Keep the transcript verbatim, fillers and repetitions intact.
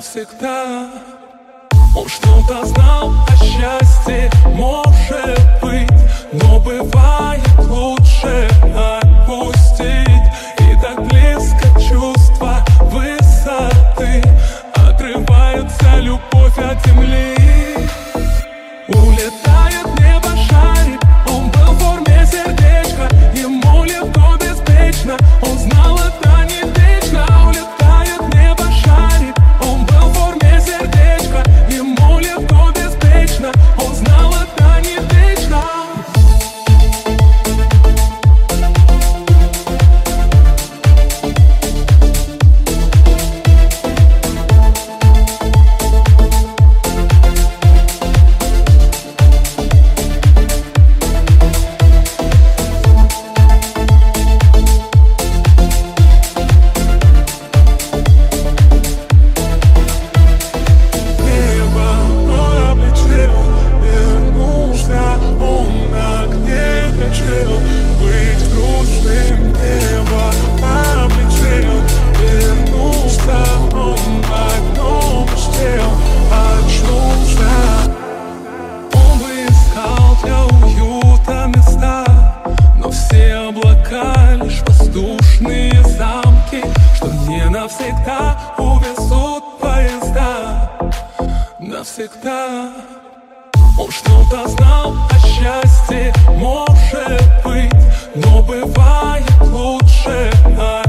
навсегда. Он что-то знал о счастье, может быть, но бывает лучше отпустить. И так близко чувство высоты, отрывается любовь от земли. Улетает в небо шарик, он был в форме сердечка, ему легко, беспечно, он знал, это не вечно. Улетает в небо шарик, он был в форме сердечка, ему легко, беспечно, он знал, это не вечно. Лишь воздушные замки, что не навсегда увезут поезда. Навсегда. Он что-то знал о счастье, может быть, но бывает лучше.